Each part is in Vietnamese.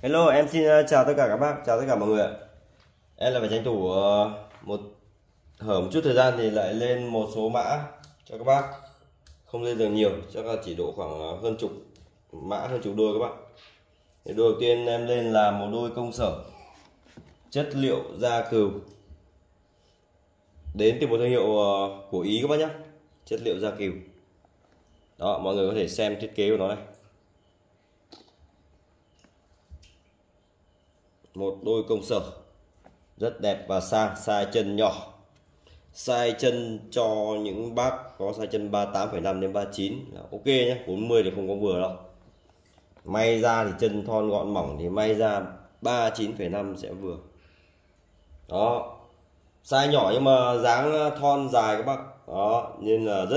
Hello, em xin chào tất cả các bác, chào tất cả mọi người ạ. Em là phải tranh thủ một chút thời gian thì lại lên một số mã cho các bác. Không lên được nhiều, chắc là chỉ độ khoảng hơn chục mã, hơn chục đôi các bác. Thì đôi đầu tiên em lên là một đôi công sở chất liệu da cừu, đến từ một thương hiệu của Ý các bác nhé. Chất liệu da cừu. Đó, mọi người có thể xem thiết kế của nó này. Một đôi công sở rất đẹp và sang, size chân nhỏ, size chân cho những bác có size chân 38,5 đến 39 là ok nhé. 40 thì không có vừa đâu. May ra thì chân thon gọn mỏng thì may ra 39,5 sẽ vừa. Đó, size nhỏ nhưng mà dáng thon dài các bác. Đó, nên là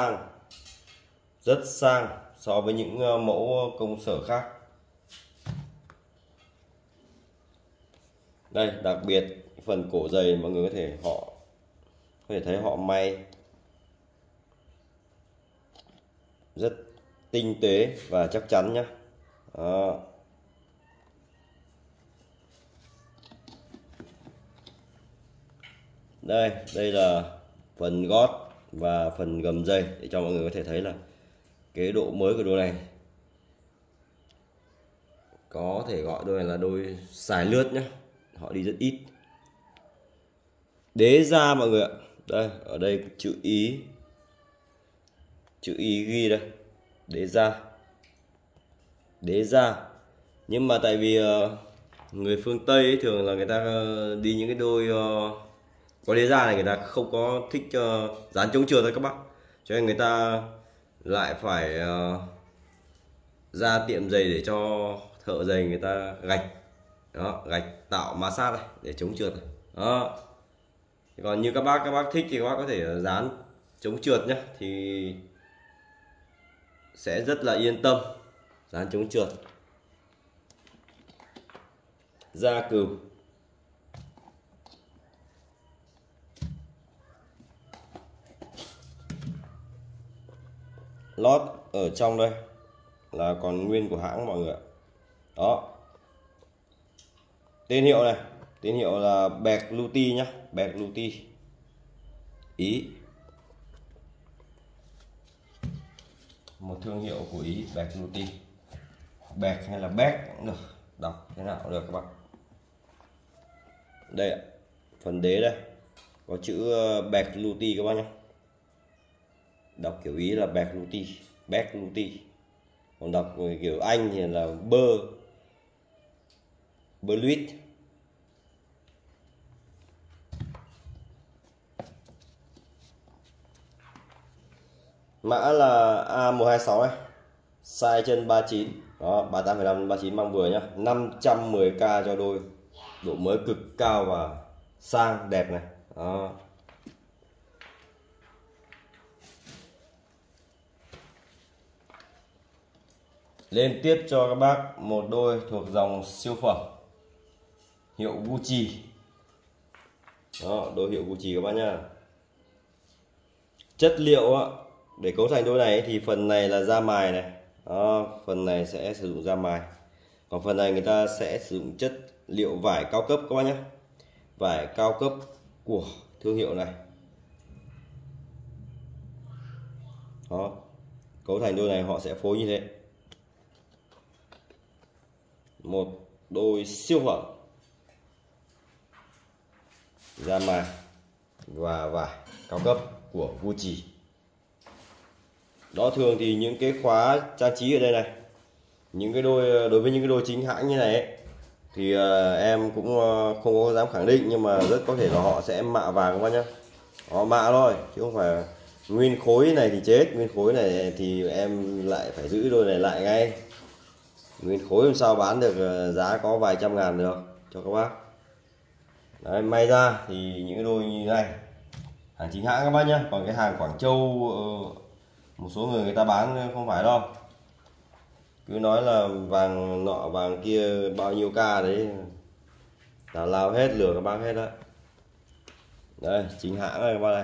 rất sang so với những mẫu công sở khác. Đây, đặc biệt phần cổ giày mọi người có thể thấy họ may rất tinh tế và chắc chắn nhé. Đó. Đây là phần gót và phần gầm giày để cho mọi người có thể thấy là cái độ mới của đôi này. Có thể gọi đôi này là đôi xài lướt nhé. Họ đi rất ít. Đế da mọi người ạ. Đây, ở đây chữ Ý ghi đây. Đế da. Nhưng mà tại vì người phương Tây ấy, thường là người ta đi những cái đôi có đế da này, người ta không có thích dán chống trượt thôi các bác. Cho nên người ta lại phải ra tiệm giày để cho thợ giày người ta gạch. Đó, gạch tạo ma sát này để chống trượt này. Đó. Còn như các bác thích thì các bác có thể dán chống trượt nhé, thì sẽ rất là yên tâm. Dán chống trượt da cừu. Lót ở trong đây là còn nguyên của hãng mọi người ạ. Đó, tên hiệu này, tên hiệu là Berluti nhá, Berluti Ý, một thương hiệu của Ý. Berluti, Berk hay là Berk cũng được, đọc thế nào cũng được các bạn. Đây ạ, phần đế đây có chữ Berluti các bác nhé, đọc kiểu Ý là Berluti. Còn đọc kiểu Anh thì là Berluit. Mã là A126 này, size chân 39, đó 38,5 39 mang vừa nhá. 510k cho đôi, độ mới cực cao và sang đẹp này. Đó. Lên tiếp cho các bác một đôi thuộc dòng siêu phẩm hiệu Gucci. Đó, đôi hiệu Gucci các bác nhá. Chất liệu để cấu thành đôi này thì phần này là da mài này. Đó, phần này sẽ sử dụng da mài. Còn phần này người ta sẽ sử dụng chất liệu vải cao cấp các bác nhé. Vải cao cấp của thương hiệu này. Đó, cấu thành đôi này họ sẽ phối như thế. Một đôi siêu phẩm da mài và vải cao cấp của Gucci. Đó, thường thì những cái khóa trang trí ở đây này, những cái đôi đối với những cái đôi chính hãng như này ấy, thì em cũng không có dám khẳng định, nhưng mà rất có thể là họ sẽ mạ vàng các bác nhá. Họ mạ thôi chứ không phải nguyên khối này thì chết, nguyên khối này thì em lại phải giữ đôi này lại ngay. Nguyên khối làm sao bán được giá có vài trăm ngàn được cho các bác. Đấy, may ra thì những cái đôi như này hàng chính hãng các bác nhé. Còn cái hàng Quảng Châu một số người ta bán không phải đâu, cứ nói là vàng nọ vàng kia bao nhiêu ca đấy, tào lao hết, lừa các bác hết đấy. Đây, chính hãng này các bác này,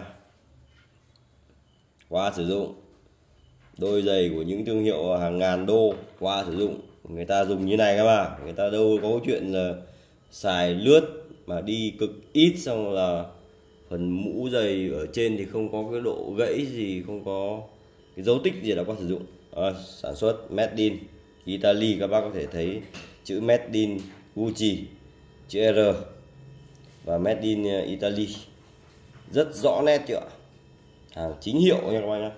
qua sử dụng. Đôi giày của những thương hiệu hàng ngàn đô qua sử dụng người ta dùng như này các bạn, người ta đâu có chuyện là xài lướt mà đi cực ít, xong là phần mũ giày ở trên thì không có cái độ gãy gì, không có cái dấu tích gì đã qua sử dụng. Sản xuất made in Italy, các bác có thể thấy chữ made in Gucci, chữ R và made in Italy rất rõ nét chưa ạ? Hàng chính hiệu nha các bác nhé.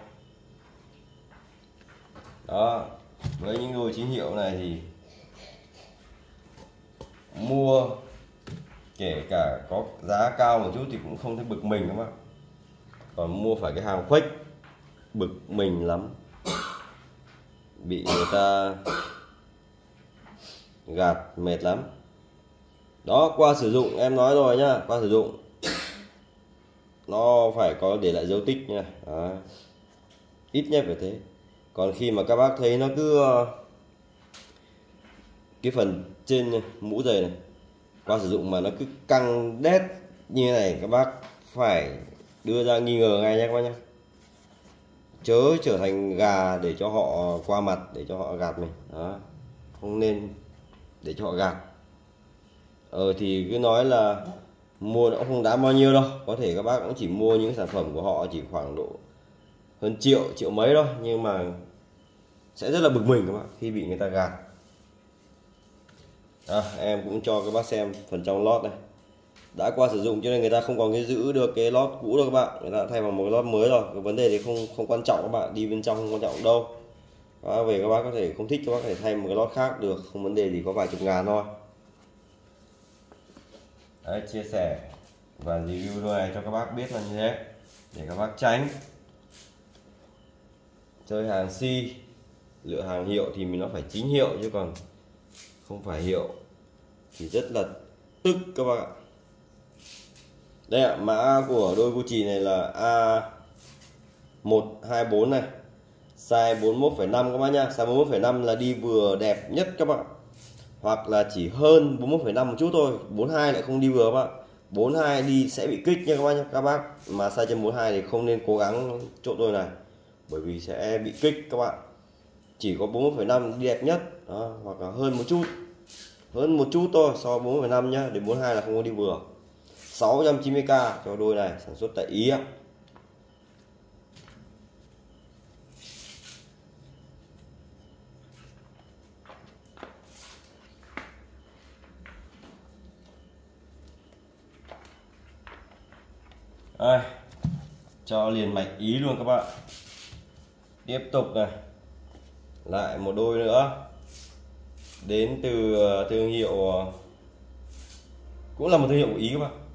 Đó, với những đôi chính hiệu này thì mua kể cả có giá cao một chút thì cũng không thấy bực mình các bác. Còn mua phải cái hàng fake bực mình lắm, bị người ta gạt mệt lắm. Đó, qua sử dụng em nói rồi nhá, qua sử dụng nó phải có để lại dấu tích nha. Đó, ít nhất phải thế. Còn khi mà các bác thấy nó cứ cái phần trên mũ giày này qua sử dụng mà nó cứ căng đét như thế này, các bác phải đưa ra nghi ngờ ngay nhé các bác nhé. Chớ trở thành gà để cho họ qua mặt, để cho họ gạt mình. Đó, không nên để cho họ gạt. Thì cứ nói là mua nó cũng không đáng bao nhiêu đâu, có thể các bác cũng chỉ mua những sản phẩm của họ chỉ khoảng độ hơn triệu mấy thôi, nhưng mà sẽ rất là bực mình các bạn khi bị người ta gạt. Em cũng cho các bác xem phần trong lót này, đã qua sử dụng cho nên người ta không còn cái giữ được cái lót cũ đâu các bạn, người ta thay bằng một cái lót mới rồi. Cái vấn đề thì không quan trọng các bạn, đi bên trong không quan trọng đâu. Các bác về các bác có thể không thích, các bác có thể thay một cái lót khác được, không vấn đề gì, có vài chục ngàn thôi. Đấy, chia sẻ và review đôi này cho các bác biết là như thế, để các bác tránh chơi hàng si. Lựa hàng hiệu thì mình nó phải chính hiệu, chứ còn không phải hiệu thì rất là tức các bác ạ. Đây ạ, mã của đôi Gucci này là A124 này, size 41,5 các bác nhá. Size 41,5 là đi vừa đẹp nhất các bạn, hoặc là chỉ hơn 41,5 một chút thôi. 42 lại không đi vừa các bạn, 42 đi sẽ bị kích nha các bác nhé. Các bác mà size trên 42 thì không nên cố gắng chốt đôi này, bởi vì sẽ bị kích các bạn. Chỉ có 41,5 đi đẹp nhất. Đó, hoặc là hơn một chút thôi so với 41,5 nhá. Đến 42 là không có đi vừa. 690k cho đôi này, sản xuất tại Ý ạ. Đây, cho liền mạch Ý luôn các bạn. Tiếp tục này, lại một đôi nữa đến từ thương hiệu, cũng là một thương hiệu của Ý các bạn.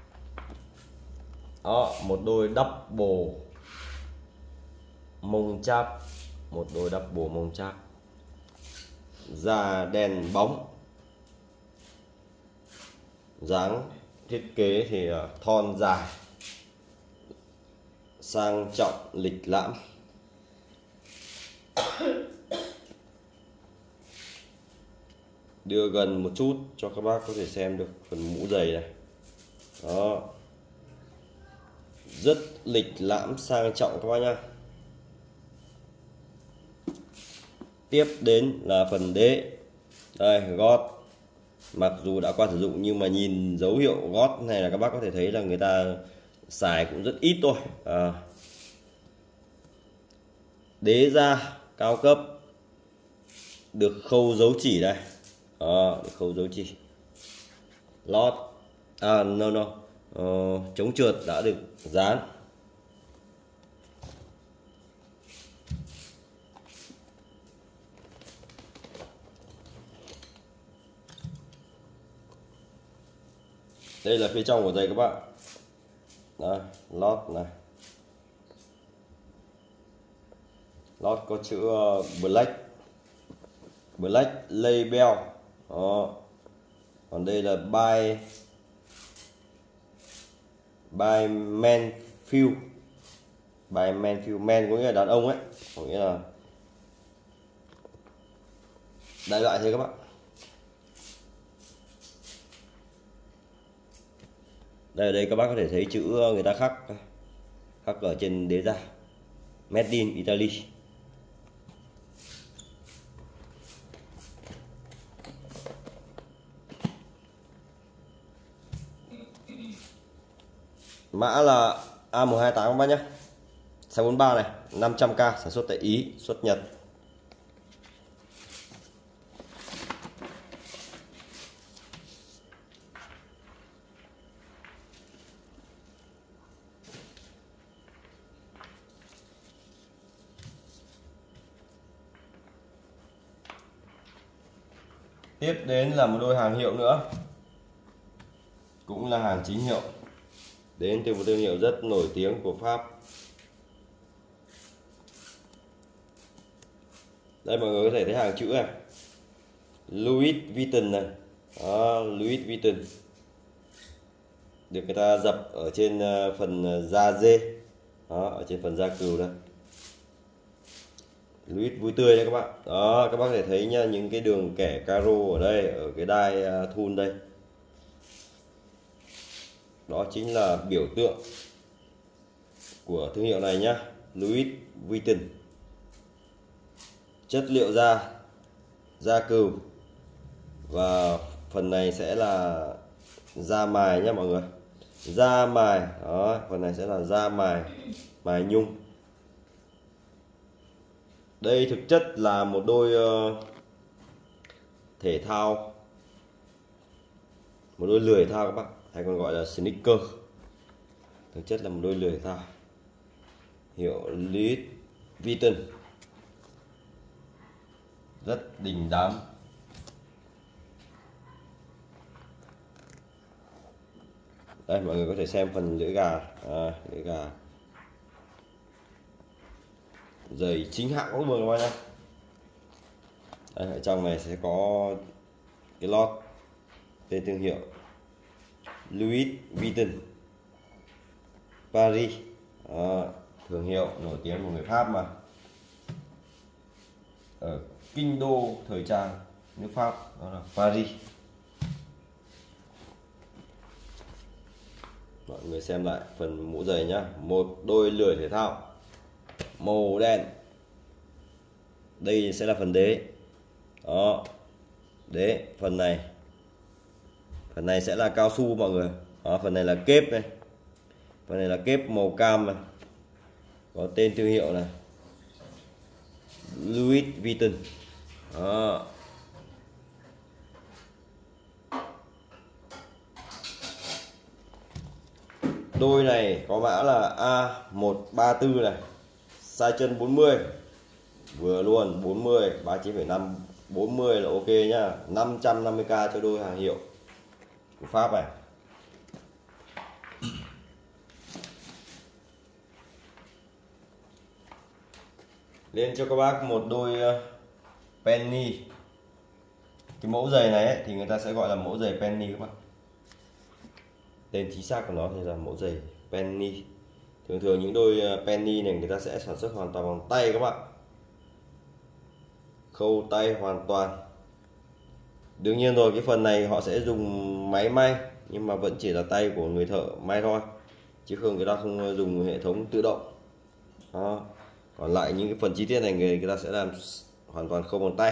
Đó, một đôi double mông cháp, một đôi double mông cháp, da đen bóng, dáng thiết kế thì thon dài, sang trọng lịch lãm. Đưa gần một chút cho các bác có thể xem được phần mũ giày này. Đó, rất lịch lãm sang trọng các bác nhá. Tiếp đến là phần đế. Đây, gót. Mặc dù đã qua sử dụng nhưng mà nhìn dấu hiệu gót này là các bác có thể thấy là người ta xài cũng rất ít thôi. Đế da cao cấp, được khâu dấu chỉ đây. Được khâu dấu chỉ. Lót chống trượt đã được dán. Đây là phía trong của giày các bạn. Đây, lót này. Lót có chữ Black Label. Đó. Còn đây là by men feel. By men feel, men có nghĩa là đàn ông ấy, có nghĩa là đại loại thế các bạn. Đây, ở đây các bác có thể thấy chữ người ta khắc ở trên đế da, made in Italy. Mã là A128 các bác nhé. 643 này, 500k, sản xuất tại Ý, xuất Nhật. Tiếp đến là một đôi hàng hiệu nữa, cũng là hàng chính hiệu, đến từ một thương hiệu rất nổi tiếng của Pháp. Đây mọi người có thể thấy hàng chữ này, Louis Vuitton này. Đó, Louis Vuitton được người ta dập ở trên phần da dê, đó, ở trên phần da cừu đây. Louis vui tươi đấy các bạn. Đó, các bác có thể thấy nha, những cái đường kẻ caro ở đây, ở cái đai thun đây, đó chính là biểu tượng của thương hiệu này nhá, Louis Vuitton. Chất liệu da cừu, và phần này sẽ là da mài nhé mọi người, da mài. Đó, phần này sẽ là da mài nhung. Đây thực chất là một đôi thể thao, một đôi lười thể thao các bạn, hay còn gọi là sneaker. Thực chất là một đôi lười thể thao hiệu Louis Vuitton, rất đình đám. Đây mọi người có thể xem phần lưỡi gà, lưỡi gà giày chính hãng cũng được các bạn nhé. Đây, ở trong này sẽ có cái lót tên thương hiệu Louis Vuitton Paris. Thương hiệu nổi tiếng của người Pháp mà, ở kinh đô thời trang nước Pháp, đó là Paris. Mọi người xem lại phần mũ giày nhá, một đôi lưỡi thể thao màu đen. Đây sẽ là phần đế. Đó, đế phần này sẽ là cao su mọi người. Đó, phần này là kép này, phần này là kép màu cam này, có tên thương hiệu này, Louis Vuitton. Đó. Đôi này có mã là A134 này, size chân 40, vừa luôn 40, 39,5, 40 là ok nhá. 550k cho đôi hàng hiệu của Pháp này. Lên cho các bác một đôi penny. Cái mẫu giày này ấy, thì người ta sẽ gọi là mẫu giày penny các bạn. Tên chính xác của nó thì là mẫu giày penny. Thường thường những đôi penny này người ta sẽ sản xuất hoàn toàn bằng tay các bạn, khâu tay hoàn toàn. Đương nhiên rồi, cái phần này họ sẽ dùng máy may, nhưng mà vẫn chỉ là tay của người thợ may thôi, chứ không, người ta không dùng hệ thống tự động. Đó. Còn lại những cái phần chi tiết này người ta sẽ làm hoàn toàn khâu bằng tay.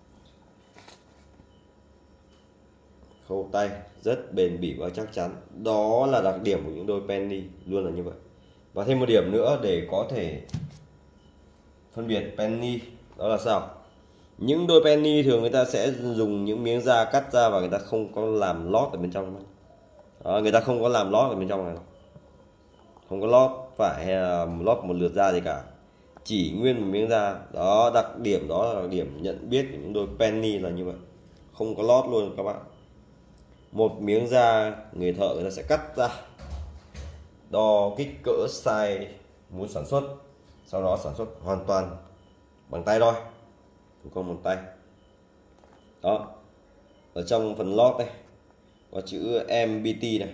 Khâu tay rất bền bỉ và chắc chắn. Đó là đặc điểm của những đôi penny, luôn là như vậy. Và thêm một điểm nữa để có thể phân biệt penny, đó là sao? Những đôi penny thường người ta sẽ dùng những miếng da cắt ra, và người ta không có làm lót ở bên trong. Đó, người ta không có làm lót ở bên trong này, không có lót phải hay là lót một lượt da gì cả, chỉ nguyên một miếng da. Đó, đặc điểm đó là đặc điểm nhận biết của những đôi penny là như vậy, không có lót luôn các bạn. Một miếng da người thợ người ta sẽ cắt ra, đo kích cỡ size muốn sản xuất, sau đó sản xuất hoàn toàn bằng tay thôi, thủ công bằng tay. Đó, ở trong phần lót này có chữ MBT này,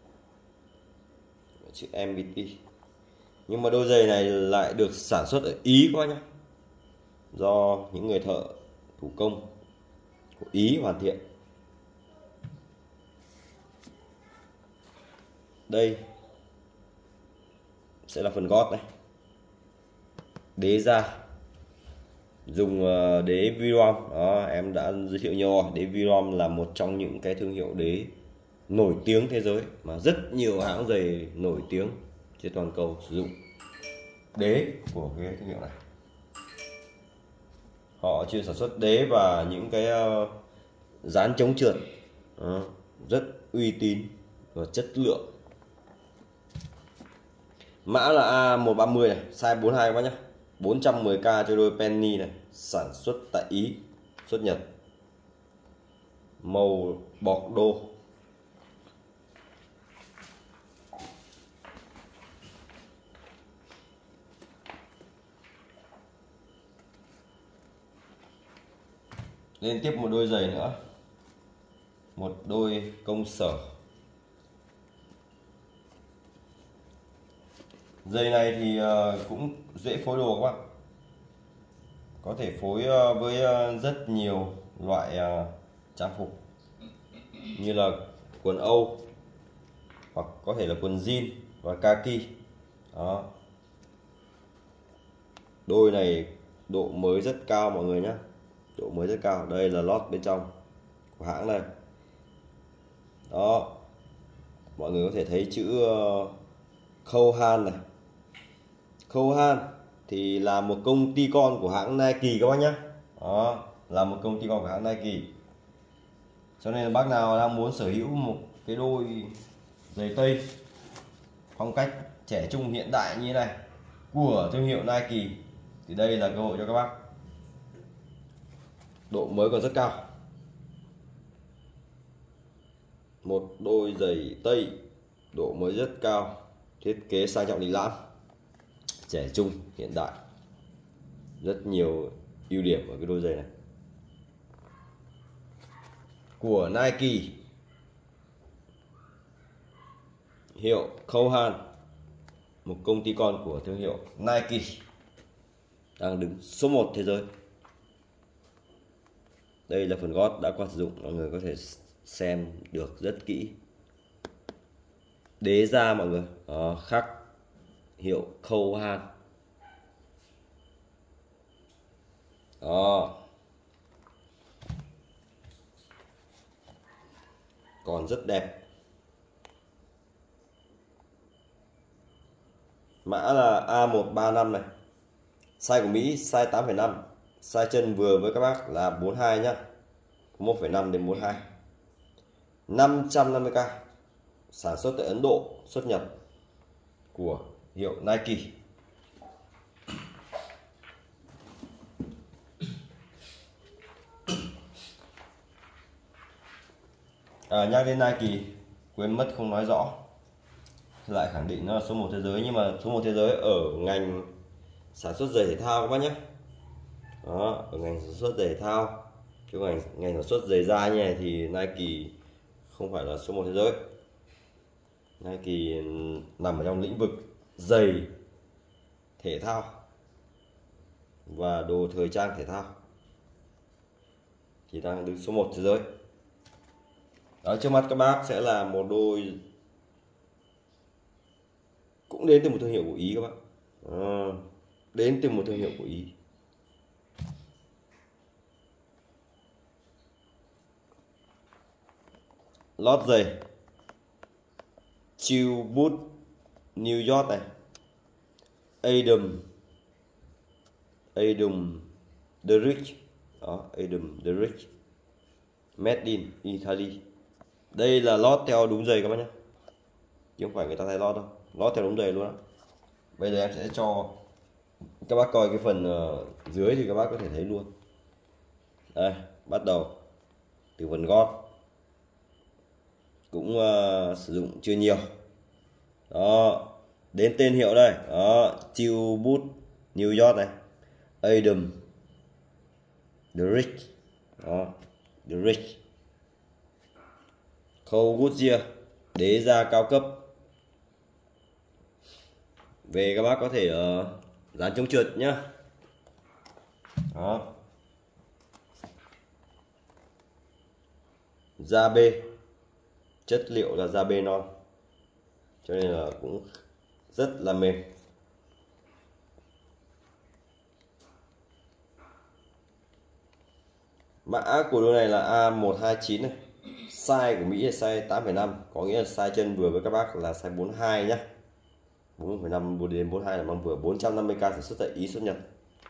chữ MBT. Nhưng mà đôi giày này lại được sản xuất ở Ý quá nhá, do những người thợ thủ công của Ý hoàn thiện. Đây sẽ là phần gót này, đế da dùng đế Virom. Đó, em đã giới thiệu nhiều rồi, đế Virom là một trong những cái thương hiệu đế nổi tiếng thế giới mà rất nhiều hãng giày nổi tiếng trên toàn cầu sử dụng đế của cái thương hiệu này. Họ chuyên sản xuất đế và những cái dán chống trượt rất uy tín và chất lượng. Mã là A130 này, size 42 các bác nhé. 410k cho đôi penny này, sản xuất tại Ý, xuất Nhật. Màu bọc đô. Lên tiếp một đôi giày nữa. Một đôi công sở. Giày này thì cũng dễ phối đồ các bạn. Có thể phối với rất nhiều loại trang phục như là quần Âu hoặc có thể là quần jean và kaki. Đó. Đôi này độ mới rất cao mọi người nhé. Độ mới rất cao. Đây là lót bên trong của hãng này. Đó. Mọi người có thể thấy chữ Cole này. Cole thì là một công ty con của hãng Nike các bác nhé. Đó, là một công ty con của hãng Nike. Cho nên là bác nào đang muốn sở hữu một cái đôi giày tây phong cách trẻ trung hiện đại như thế này của thương hiệu Nike thì đây là cơ hội cho các bác. Độ mới còn rất cao. Một đôi giày tây độ mới rất cao, thiết kế sang trọng lịch lãm, trẻ trung hiện đại, rất nhiều ưu điểm ở cái đôi giày này của Nike, hiệu Cole, một công ty con của thương hiệu Nike, đang đứng số 1 thế giới. Đây là phần gót đã qua sử dụng, mọi người có thể xem được rất kỹ. Đế da mọi người, khắc hiệu Cole. Đó. Còn rất đẹp. Mã là A135 này. Size của Mỹ size 8,5. Size chân vừa với các bác là 42 nhá. 1,5 đến 42. 550k. Sản xuất tại Ấn Độ, xuất Nhật của hiệu Nike. Nhắc đến Nike quên mất không nói rõ, lại khẳng định nó là số 1 thế giới, nhưng mà số 1 thế giới ở ngành sản xuất giày thể thao các bác nhé. Đó, ở ngành sản xuất giày thể thao, chứ ngành sản xuất giày da như này thì Nike không phải là số 1 thế giới. Nike nằm ở trong lĩnh vực giày thể thao và đồ thời trang thể thao thì đang đứng số 1 thế giới. Đó, trước mắt các bác sẽ là một đôi cũng đến từ một thương hiệu của Ý các bác. Đến từ một thương hiệu của Ý. Lót giày Chill Boot New York này, Adam Derrick. Đó, Adam Derrick, made in Italy. Đây là lót theo đúng giày các bác nhé, chứ không phải người ta thay lót đâu, lót theo đúng giày luôn đó. Bây giờ em sẽ cho các bác coi cái phần dưới thì các bác có thể thấy luôn. Đây, bắt đầu từ phần gót cũng sử dụng chưa nhiều. Đó, đến tên hiệu đây. Đó, Chill Boot New York này, Adam Derrick. Đó, Derrick. Khâu Goodyear, đế da cao cấp. Về các bác có thể dán chống trượt nhá. Đó. Da bê, chất liệu là da bê non, cho nên là cũng rất là mềm. Mã của đôi này là A129 này, Size của Mỹ là size 8,5, có nghĩa là size chân vừa với các bác là size 42 nhé. 4,5 đến 42 là mang vừa. 450k sản xuất tại Ý, xuất Nhật.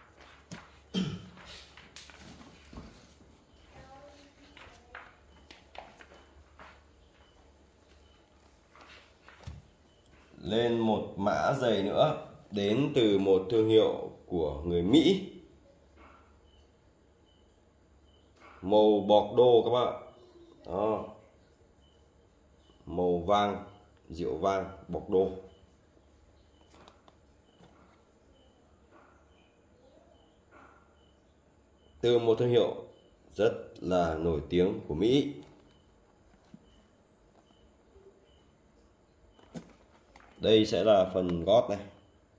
Lên một mã giày nữa đến từ một thương hiệu của người Mỹ, màu Bordeaux các bạn. Đó, màu vàng, rượu vang Bordeaux. Từ một thương hiệu rất là nổi tiếng của Mỹ. Đây sẽ là phần gót này,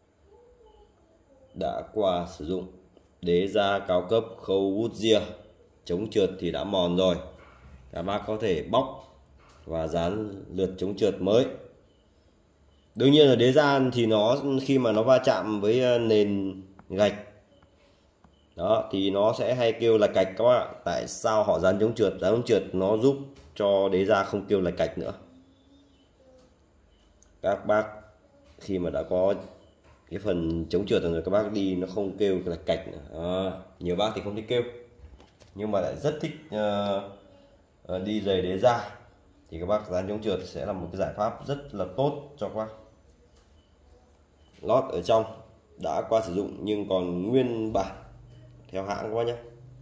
đã qua sử dụng, đế da cao cấp, khâu vút ria, chống trượt thì đã mòn rồi, các bác có thể bóc và dán lượt chống trượt mới. Đương nhiên là đế da thì nó khi mà nó va chạm với nền gạch đó thì nó sẽ hay kêu lạch cạch các bạn. Tại sao họ dán chống trượt? Dán chống trượt nó giúp cho đế da không kêu lạch cạch nữa. Các bác khi mà đã có cái phần chống trượt rồi, các bác đi nó không kêu lạch cạch nữa. Nhiều bác thì không thích kêu nhưng mà lại rất thích đi giày đế da, thì các bác dán chống trượt sẽ là một cái giải pháp rất là tốt cho các bác. Lót ở trong đã qua sử dụng nhưng còn nguyên bản theo hãng các bác nhé.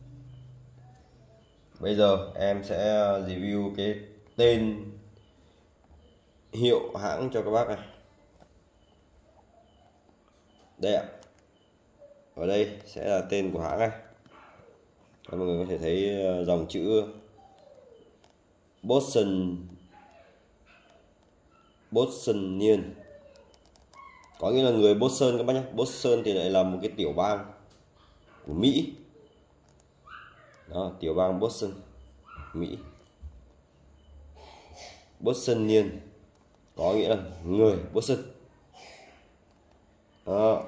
Bây giờ em sẽ review cái tên hiệu hãng cho các bác này. Đây ạ, ở đây sẽ là tên của hãng này. Mọi người có thể thấy dòng chữ Bosnian, có nghĩa là người Boston các bác nhé. Boston thì lại là một cái tiểu bang của Mỹ. Đó, tiểu bang Boston, Mỹ. Bostonian có nghĩa là người Boston. Đó,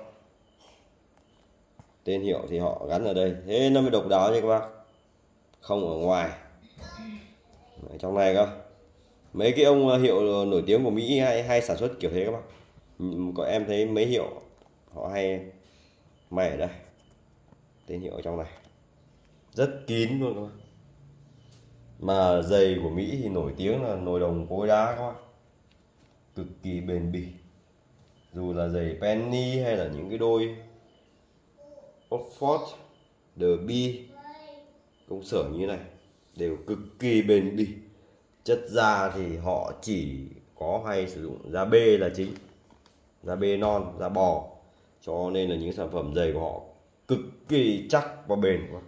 tên hiệu thì họ gắn ở đây, thế nó mới độc đáo nha các bác, không ở ngoài. Ở trong này cơ, mấy cái ông hiệu nổi tiếng của Mỹ hay sản xuất kiểu thế các bác. Có em thấy mấy hiệu họ hay mày ở đây, tên hiệu ở trong này rất kín luôn các bác. Mà giày của Mỹ thì nổi tiếng là nồi đồng cối đá các bác, cực kỳ bền bỉ. Dù là giày Penny hay là những cái đôi Oxford, Derby, công sở như này đều cực kỳ bền bỉ. Chất da thì họ chỉ có hay sử dụng da bê là chính, da bê non, da bò, cho nên là những sản phẩm giày của họ cực kỳ chắc và bền quá.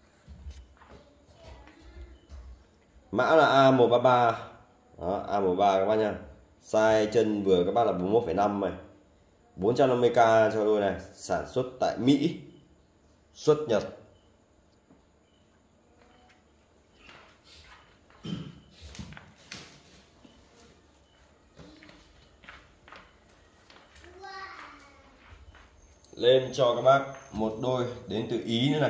Mã là A133. Đó, A133 các bác nha. Size chân vừa các bác là 41,5 này. 450k cho đôi này, sản xuất tại Mỹ, xuất Nhật. Lên cho các bác một đôi đến từ Ý nữa này.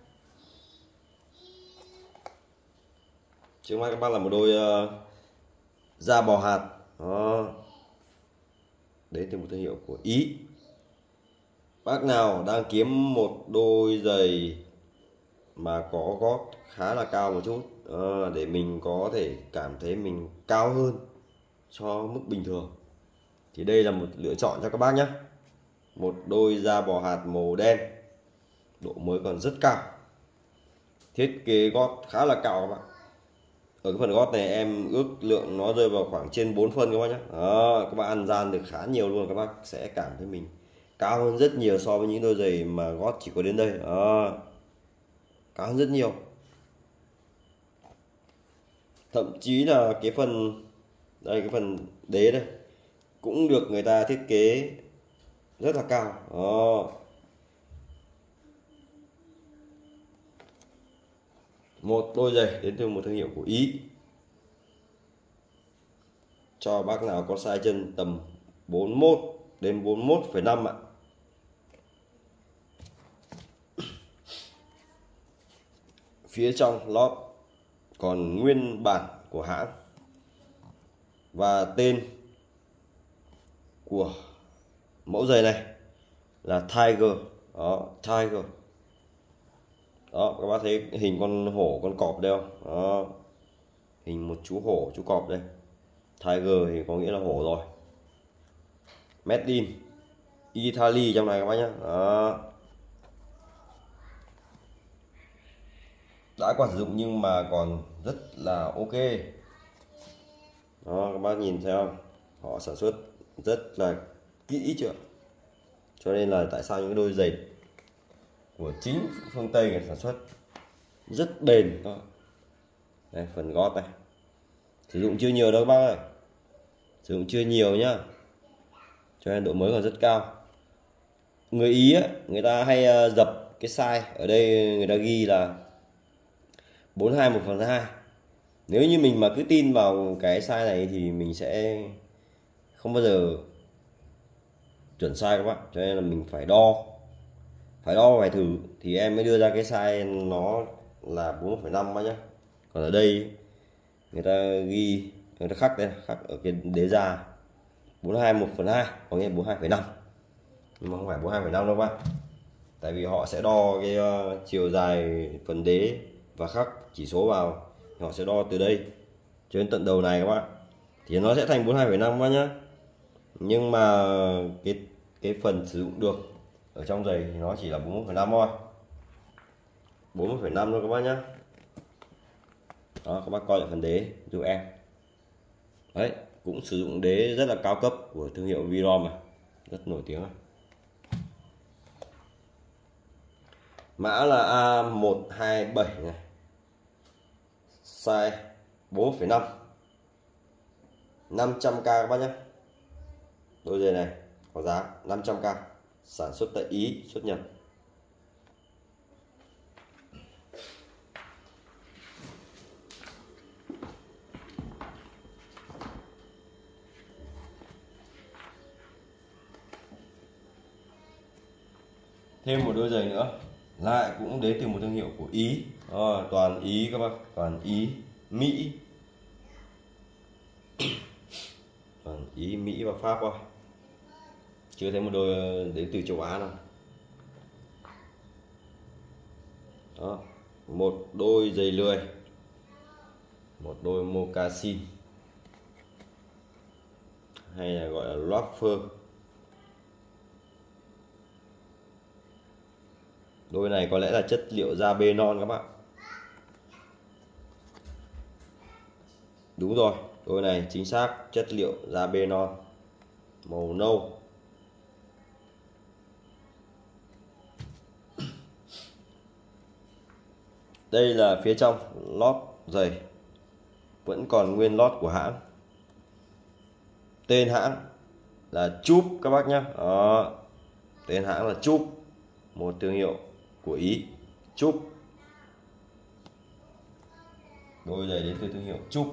Trước mắt các bác là một đôi da bò hạt. Đó, đến từ một thương hiệu của Ý. Bác nào đang kiếm một đôi giày mà có gót khá là cao một chút, để mình có thể cảm thấy mình cao hơn so mức bình thường, thì đây là một lựa chọn cho các bác nhé. Một đôi da bò hạt màu đen, độ mới còn rất cao, thiết kế gót khá là cao các bạn. Ở cái phần gót này em ước lượng nó rơi vào khoảng trên 4 phân các bác nhé. Đó, các bác ăn gian được khá nhiều luôn, các bác sẽ cảm thấy mình cao hơn rất nhiều so với những đôi giày mà gót chỉ có đến đây. Đó, cao hơn rất nhiều. Thậm chí là cái phần đây, cái phần đế đây cũng được người ta thiết kế rất là cao. Đó, một đôi giày đến từ một thương hiệu của Ý, cho bác nào có size chân tầm 41 đến 41,5 ạ. Phía trong lót còn nguyên bản của hãng và tên của mẫu giày này là Tiger. Đó, Tiger. Đó, các bác thấy hình con hổ con cọp đây không? Đó, hình một chú hổ chú cọp đây. Tiger thì có nghĩa là hổ rồi. Made in Italy trong này các bác nhé. Đó. Đã qua sử dụng nhưng mà còn rất là ok. Đó, các bác nhìn thấy không? Họ sản xuất rất là kỹ chưa? Cho nên là tại sao những đôi giày của chính phương Tây người sản xuất rất bền. Đó. Đây, phần gót này sử dụng chưa nhiều đâu các bác ơi, sử dụng chưa nhiều nhá, cho nên độ mới còn rất cao. Người Ý ấy, người ta hay dập cái size ở đây, người ta ghi là 42/1/2. Nếu như mình mà cứ tin vào cái size này thì mình sẽ không bao giờ chuẩn sai các bạn. Cho nên là mình phải đo phải thử thì em mới đưa ra cái size nó là 4,5 nhá. Còn ở đây người ta ghi, người ta khắc đây, khắc ở cái đế da 42/1/2, có nghĩa là 42,5, nhưng mà không phải 42,5 đâu các bạn. Tại vì họ sẽ đo cái chiều dài phần đế và khắc chỉ số vào, họ sẽ đo từ đây cho đến tận đầu này các bạn, thì nó sẽ thành 42,5 các bạn nhá. Nhưng mà cái phần sử dụng được ở trong giày thì nó chỉ là 41,5 thôi, 41,5 thôi các bác nhá. Đó, các bác coi lại phần đế giúp em. Đấy, cũng sử dụng đế rất là cao cấp của thương hiệu Virom mà, rất nổi tiếng. Mã là A127 này, size 4,5, 500k các bác nhé. Đôi giày này có giá 500k, sản xuất tại Ý, xuất nhập. Thêm một đôi giày nữa, lại cũng đến từ một thương hiệu của Ý. Toàn Ý các bác, toàn Ý, Mỹ, toàn Ý, Mỹ và Pháp thôi, chưa thấy một đôi đến từ châu Á nào. Đó, một đôi giày lười, một đôi moccasin hay là gọi là loafer. Đôi này có lẽ là chất liệu da bê non các bạn. Đúng rồi, đôi này chính xác chất liệu da bê non, màu nâu. Đây là phía trong lót giày, vẫn còn nguyên lót của hãng. Tên hãng là Chubb các bác nhé. Đó, tên hãng là Chubb, một thương hiệu của Ý, Chubb. Đôi giày đến từ thương hiệu Chubb.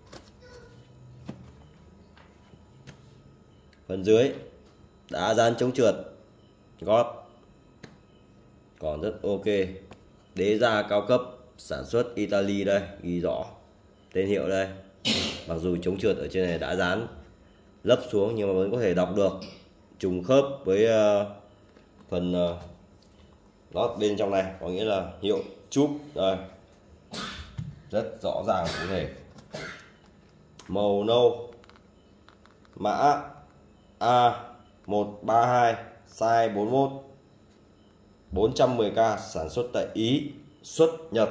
Phần dưới đá dán chống trượt, gót còn rất ok, đế da cao cấp, sản xuất Italy đây, ghi rõ tên hiệu đây. Mặc dù chống trượt ở trên này đã dán lấp xuống nhưng mà vẫn có thể đọc được, trùng khớp với phần lót bên trong này, có nghĩa là hiệu Chubb đây, rất rõ ràng cụ thể. Màu nâu, mã A132, size 41, 410k, sản xuất tại Ý, xuất Nhật.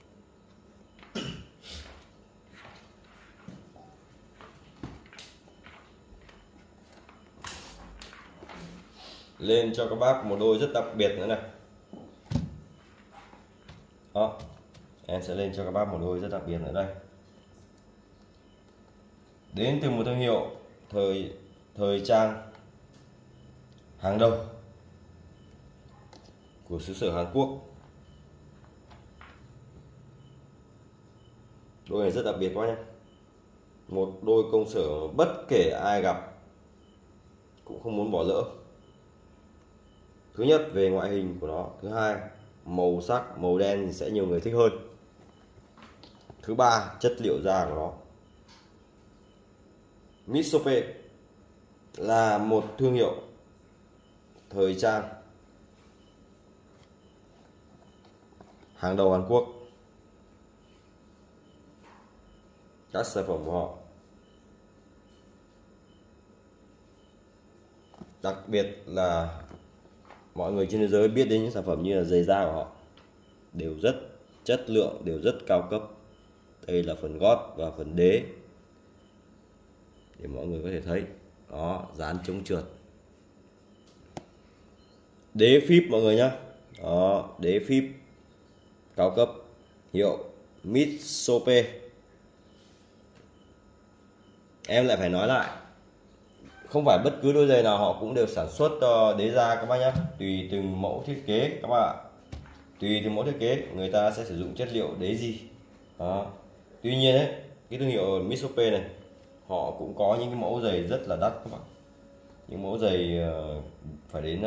Lên cho các bác một đôi rất đặc biệt nữa này. Đó, em sẽ lên cho các bác một đôi rất đặc biệt nữa đây. Đến từ một thương hiệu thời trang hàng đầu của xứ sở Hàn Quốc. Đôi này rất đặc biệt quá nhé. Một đôi công sở bất kể ai gặp cũng không muốn bỏ lỡ. Thứ nhất về ngoại hình của nó, thứ hai màu sắc, màu đen sẽ nhiều người thích hơn. Thứ ba, chất liệu da của nó. Mitsope là một thương hiệu thời trang hàng đầu Hàn Quốc. Các sản phẩm của họ đặc biệt là mọi người trên thế giới biết đến những sản phẩm như là giày da của họ đều rất chất lượng, đều rất cao cấp. Đây là phần gót và phần đế để mọi người có thể thấy đó, dán chống trượt, đế phíp mọi người nhé. Đó, đế phíp cao cấp hiệu Mitsope. Em lại phải nói lại, không phải bất cứ đôi giày nào họ cũng đều sản xuất đế da các bác nhé. Tùy từng mẫu thiết kế các bạn ạ. Tùy từng mẫu thiết kế người ta sẽ sử dụng chất liệu đế gì đó. Tuy nhiên ấy, cái thương hiệu Mitsope này họ cũng có những cái mẫu giày rất là đắt các bạn. Những mẫu giày phải đến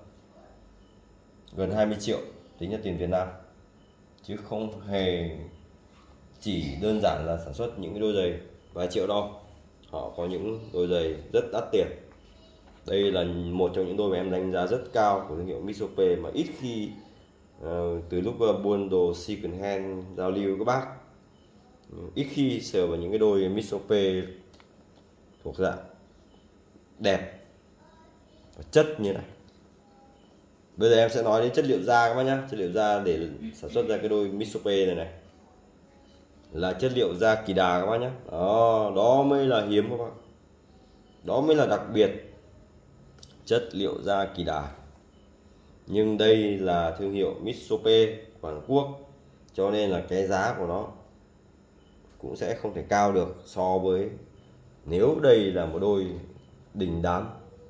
gần 20 triệu tính ra tiền Việt Nam, chứ không hề chỉ đơn giản là sản xuất những cái đôi giày vài triệu đâu. Họ có những đôi giày rất đắt tiền. Đây là một trong những đôi mà em đánh giá rất cao của thương hiệu Mitsope, mà ít khi từ lúc buôn đồ second hand giao lưu các bác ít khi sờ vào những cái đôi Mitsope thuộc dạng đẹp và chất như này. Bây giờ em sẽ nói đến chất liệu da các bác nhé. Chất liệu da để sản xuất ra cái đôi Mitsope này là chất liệu da kỳ đà các bác nhé. Đó mới là hiếm các bác, đó mới là đặc biệt, chất liệu da kỳ đà. Nhưng đây là thương hiệu Mitsope của Hàn Quốc, cho nên là cái giá của nó cũng sẽ không thể cao được so với nếu đây là một đôi đình đám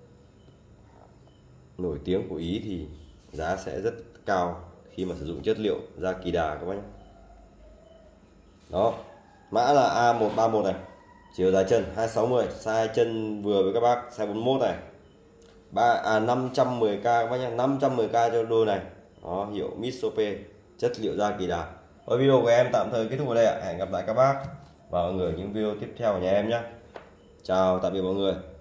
nổi tiếng của Ý thì giá sẽ rất cao khi mà sử dụng chất liệu da kỳ đà các bác nhé. Đó, mã là A131 này, chiều dài chân 260, size chân vừa với các bác size 41 này. 510k các bác nhé, 510k cho đôi này. Đó, hiệu Mitsope, chất liệu da kỳ đà. Và video của em tạm thời kết thúc ở đây ạ. Hẹn gặp lại các bác và mọi người những video tiếp theo của nhà em nhé. Chào tạm biệt mọi người.